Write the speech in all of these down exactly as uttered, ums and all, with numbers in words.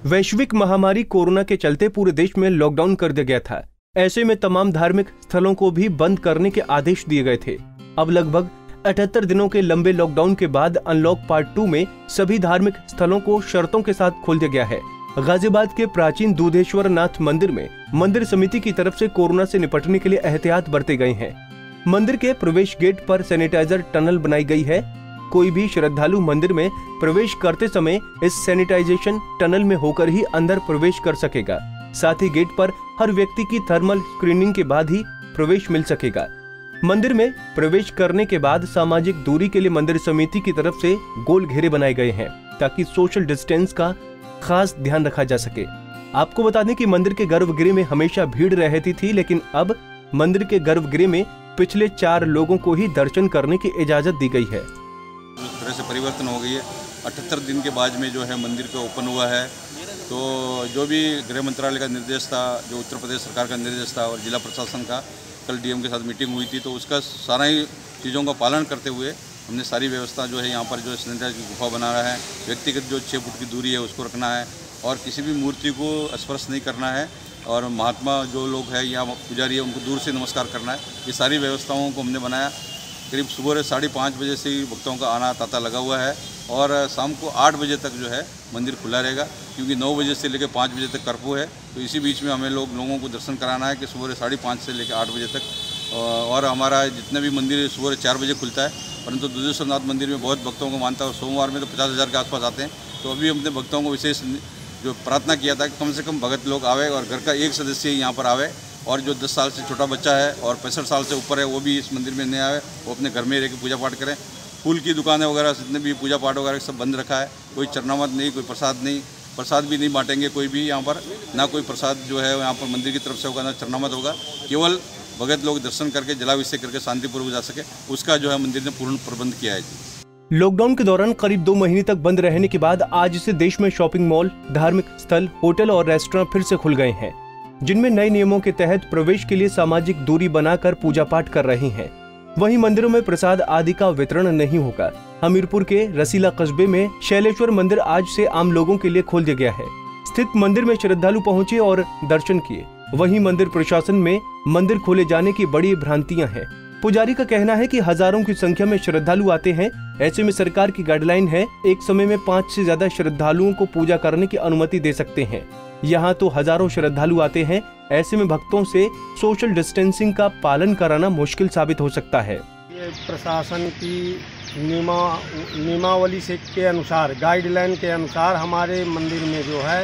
वैश्विक महामारी कोरोना के चलते पूरे देश में लॉकडाउन कर दिया गया था। ऐसे में तमाम धार्मिक स्थलों को भी बंद करने के आदेश दिए गए थे। अब लगभग अठहत्तर दिनों के लंबे लॉकडाउन के बाद अनलॉक पार्ट टू में सभी धार्मिक स्थलों को शर्तों के साथ खोल दिया गया है। गाजियाबाद के प्राचीन दूधेश्वर नाथ मंदिर में मंदिर समिति की तरफ से कोरोना से निपटने के लिए एहतियात बरते गए हैं। मंदिर के प्रवेश गेट पर सैनिटाइजर टनल बनाई गई है। कोई भी श्रद्धालु मंदिर में प्रवेश करते समय इस सैनिटाइजेशन टनल में होकर ही अंदर प्रवेश कर सकेगा। साथ ही गेट पर हर व्यक्ति की थर्मल स्क्रीनिंग के बाद ही प्रवेश मिल सकेगा। मंदिर में प्रवेश करने के बाद सामाजिक दूरी के लिए मंदिर समिति की तरफ से गोल घेरे बनाए गए हैं ताकि सोशल डिस्टेंस का खास ध्यान रखा जा सके। आपको बता दें कि मंदिर के गर्भगृह में हमेशा भीड़ रहती थी, लेकिन अब मंदिर के गर्भगृह में पिछले चार लोगों को ही दर्शन करने की इजाजत दी गई है। उस तरह से परिवर्तन हो गई है। अठहत्तर दिन के बाद में जो है मंदिर का ओपन हुआ है, तो जो भी गृह मंत्रालय का निर्देश था, जो उत्तर प्रदेश सरकार का निर्देश था और जिला प्रशासन का, कल डीएम के साथ मीटिंग हुई थी, तो उसका सारा ही चीज़ों का पालन करते हुए हमने सारी व्यवस्था जो है यहाँ पर जो सैनिटाइजर की गुफा बना रहा है, व्यक्तिगत जो छः फुट की दूरी है उसको रखना है और किसी भी मूर्ति को स्पर्श नहीं करना है और महात्मा जो लोग हैं या पुजारी है उनको दूर से नमस्कार करना है। ये सारी व्यवस्थाओं को हमने बनाया। करीब सुबह साढ़े पाँच बजे से ही भक्तों का आना तांता लगा हुआ है और शाम को आठ बजे तक जो है मंदिर खुला रहेगा, क्योंकि नौ बजे से लेकर पाँच बजे तक कर्फ्यू है। तो इसी बीच में हमें लोग लोगों को दर्शन कराना है कि सुबह साढ़े पाँच से लेकर आठ बजे तक। और हमारा जितने भी मंदिर सुबह चार बजे खुलता है, परंतु दूधेश्वर नाथ मंदिर में बहुत भक्तों को मानता है और सोमवार में तो पचास हज़ार के आसपास आते हैं। तो अभी हमने भक्तों को विशेष जो प्रार्थना किया था कि कम से कम भगत लोग आवे और घर का एक सदस्य यहाँ पर आवे और जो दस साल से छोटा बच्चा है और पैंसठ साल से ऊपर है वो भी इस मंदिर में नहीं आवे, वो अपने घर में रह के पूजा पाठ करें। फूल की दुकानें वगैरह जितने भी पूजा पाठ वगैरह सब बंद रखा है। कोई चरनामत नहीं, कोई प्रसाद नहीं, प्रसाद भी नहीं बांटेंगे कोई भी यहाँ पर, ना कोई प्रसाद जो है यहाँ पर मंदिर की तरफ से होगा, ना चरनामत होगा। केवल भगत लोग दर्शन करके जलाभिषेक करके शांतिपूर्वक जा सके, उसका जो है मंदिर ने पूर्ण प्रबंध किया है। लॉकडाउन के दौरान करीब दो महीने तक बंद रहने के बाद आज से देश में शॉपिंग मॉल, धार्मिक स्थल, होटल और रेस्टोरेंट फिर से खुल गए हैं, जिनमें नए नियमों के तहत प्रवेश के लिए सामाजिक दूरी बनाकर पूजा पाठ कर रहे हैं। वहीं मंदिरों में प्रसाद आदि का वितरण नहीं होगा। हमीरपुर के रसीला कस्बे में शैलेश्वर मंदिर आज से आम लोगों के लिए खोल दिया गया है। स्थित मंदिर में श्रद्धालु पहुंचे और दर्शन किए। वहीं मंदिर प्रशासन में मंदिर खोले जाने की बड़ी भ्रांतियां हैं। पुजारी का कहना है कि हजारों की संख्या में श्रद्धालु आते हैं। ऐसे में सरकार की गाइडलाइन है एक समय में पाँच से ज्यादा श्रद्धालुओं को पूजा करने की अनुमति दे सकते हैं। यहाँ तो हजारों श्रद्धालु आते हैं। ऐसे में भक्तों से सोशल डिस्टेंसिंग का पालन कराना मुश्किल साबित हो सकता है। ये प्रशासन की नियमा नियमावली से के अनुसार, गाइडलाइन के अनुसार हमारे मंदिर में जो है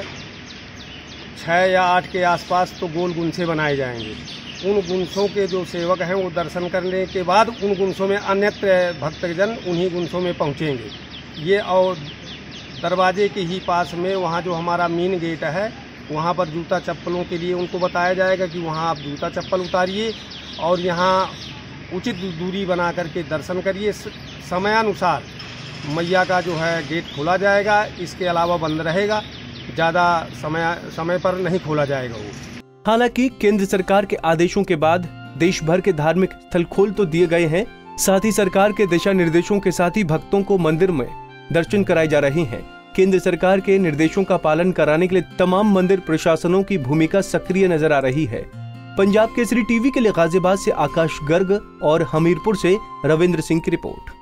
छः या आठ के आसपास तो गोल गुंछे बनाए जाएंगे। उन गुंछों के जो सेवक हैं वो दर्शन करने के बाद उन गुंछों में अन्यत्र भक्तजन उन्हीं गुंछों में पहुँचेंगे। ये और दरवाजे के ही पास में वहाँ जो हमारा मेन गेट है, वहाँ पर जूता चप्पलों के लिए उनको बताया जाएगा कि वहाँ आप जूता चप्पल उतारिए और यहाँ उचित दूरी बना करके दर्शन करिए। समयानुसार मैया का जो है गेट खोला जाएगा, इसके अलावा बंद रहेगा, ज़्यादा समय समय पर नहीं खोला जाएगा वो। हालांकि केंद्र सरकार के आदेशों के बाद देश भर के धार्मिक स्थल खोल तो दिए गए हैं, साथ ही सरकार के दिशा निर्देशों के साथ ही भक्तों को मंदिर में दर्शन कराए जा रहे हैं। केंद्र सरकार के निर्देशों का पालन कराने के लिए तमाम मंदिर प्रशासनों की भूमिका सक्रिय नजर आ रही है। पंजाब केसरी टीवी के लिए गाजियाबाद से आकाश गर्ग और हमीरपुर से रविंद्र सिंह की रिपोर्ट।